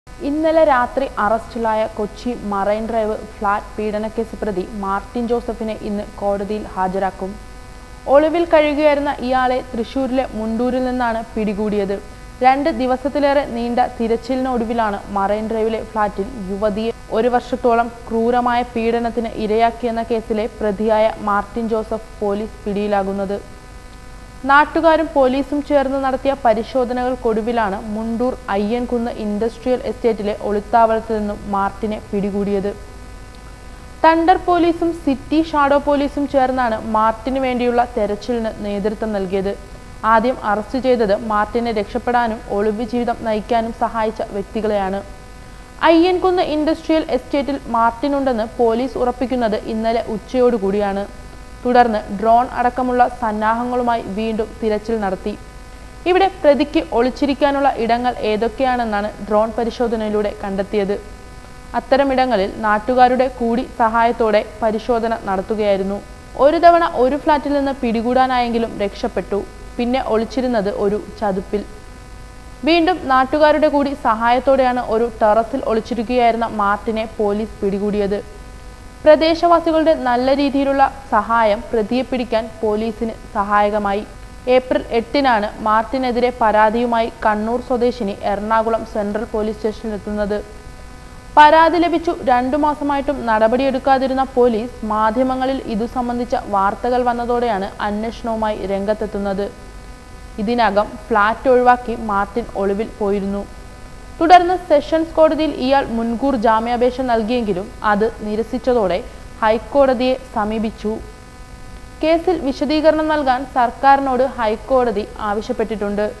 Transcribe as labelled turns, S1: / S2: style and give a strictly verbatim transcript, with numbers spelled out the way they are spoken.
S1: ഇന്നലെ രാത്രി അറസ്റ്റിലായ കൊച്ചി മറൈൻ ഡ്രൈവ് ഫ്ളാറ്റ് പീഡനക്കേസ് പ്രതി മാർട്ടിൻ ജോസഫിനെ ഇന്ന് കോടതിയിൽ ഹാജരാക്കും. ഒളിവിൽ കഴിയുകയായിരുന്ന ഇയാളെ തൃശൂരിലെ മുണ്ടൂരിൽ നിന്നാണ് പിടികൂടിയത്. രണ്ട് ദിവസത്തിലേറെ നീണ്ട തിരച്ചിലിനൊടുവിലാണ് മറൈൻ ഡ്രൈവിലെ ഫ്ളാറ്റിൽ യുവതിയെ ഒരു വർഷത്തോളം ക്രൂരമായ പീഡനത്തിന് ഇരയാക്കിയെന്ന കേസിലെ പ്രതിയായ മാർട്ടിൻ ജോസഫ് പോലീസ് പിടിയിലാകുന്നത്. നാട്ടുകാരും പോലീസും ചേർന്ന് നടത്തിയ പരിശോധനകൾക്കൊടുവിലാണ് മുണ്ടൂർ അയ്യൻകുന്ന് ഇൻഡസ്ട്രിയൽ എസ്റ്റേറ്റിലെ ഒളിത്താവളത്തിൽ നിന്നും മാർട്ടിനെ പിടികൂടിയത്. തണ്ടർ പോലീസും സിറ്റി ഷാഡോ പോലീസും ചേർന്നാണ് മാർട്ടിന് വേണ്ടിയുള്ള തെരച്ചിലിന് നേതൃത്വം നൽകിയത്. ആദ്യം അറസ്റ്റ് ചെയ്തത് മാർട്ടിനെ രക്ഷപ്പെടാനും ഒളിവ് ജീവിതം നയിക്കാനും സഹായിച്ച വ്യക്തികളെയാണ്. അയ്യൻകുന്ന് ഇൻഡസ്ട്രിയൽ എസ്റ്റേറ്റിൽ മാർട്ടിനുണ്ടെന്ന് പോലീസ് ഉറപ്പിക്കുന്നത് ഇന്നലെ ഉച്ചയോടുകൂടിയാണ്. തുടർന്ന് ഡ്രോൺ അടക്കമുള്ള സന്നാഹങ്ങളുമായി വീണ്ടും തിരച്ചിൽ നടത്തി. ഇവിടെ പ്രതിക്ക് ഒളിച്ചിരിക്കാനുള്ള ഇടങ്ങൾ ഏതൊക്കെയാണെന്നാണ് ഡ്രോൺ പരിശോധനയിലൂടെ കണ്ടെത്തിയത്. അത്തരമിടങ്ങളിൽ നാട്ടുകാരുടെ കൂടി സഹായത്തോടെ പരിശോധന നടത്തുകയായിരുന്നു. ഒരു തവണ ഒരു ഫ്ളാറ്റിൽ നിന്ന് പിടികൂടാനായെങ്കിലും രക്ഷപ്പെട്ടു. പിന്നെ ഒളിച്ചിരുന്നത് ഒരു ചതുപ്പിൽ. വീണ്ടും നാട്ടുകാരുടെ കൂടി സഹായത്തോടെയാണ് ഒരു ടെറസിൽ ഒളിച്ചിരിക്കുകയായിരുന്ന മാർട്ടിനെ പോലീസ് പിടികൂടിയത്. പ്രദേശവാസികളുടെ നല്ല രീതിയിലുള്ള സഹായം പ്രതിയെ പിടിക്കാൻ പോലീസിന് സഹായകമായി. ഏപ്രിൽ എട്ടിനാണ് മാർട്ടിനെതിരെ പരാതിയുമായി കണ്ണൂർ സ്വദേശിനി എറണാകുളം സെൻട്രൽ പോലീസ് സ്റ്റേഷനിലെത്തുന്നത്. പരാതി ലഭിച്ചു രണ്ടു മാസമായിട്ടും നടപടിയെടുക്കാതിരുന്ന പോലീസ് മാധ്യമങ്ങളിൽ ഇതു സംബന്ധിച്ച വാർത്തകൾ വന്നതോടെയാണ് അന്വേഷണവുമായി രംഗത്തെത്തുന്നത്. ഇതിനകം ഫ്ളാറ്റ് ഒഴിവാക്കി മാർട്ടിൻ ഒളിവിൽ പോയിരുന്നു. തുടർന്ന് സെഷൻസ് കോടതിയിൽ ഇയാൾ മുൻകൂർ ജാമ്യാപേക്ഷ നൽകിയെങ്കിലും അത് നിരസിച്ചതോടെ ഹൈക്കോടതിയെ സമീപിച്ചു. കേസിൽ വിശദീകരണം നൽകാൻ സർക്കാരിനോട് ഹൈക്കോടതി ആവശ്യപ്പെട്ടിട്ടുണ്ട്.